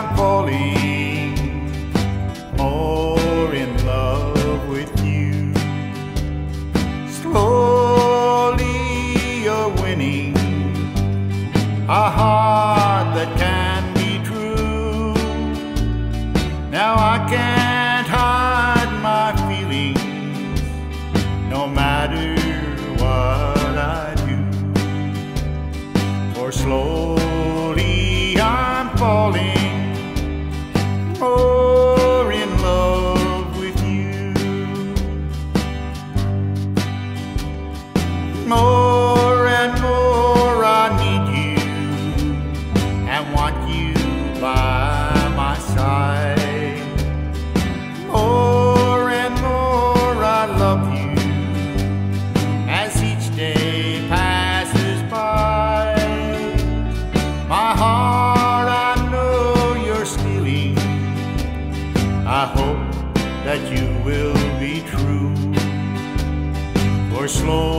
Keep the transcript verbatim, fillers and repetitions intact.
I'm falling more in love with you. Slowly you're winning a heart that can be true. Now I can't hide my feelings, no matter what I do. For slowly I'm falling more in love with you. More and more I need you and want you by my side. More and more I love you as each day passes by. My heart I know you're stealing. I hope that you will be true. For slow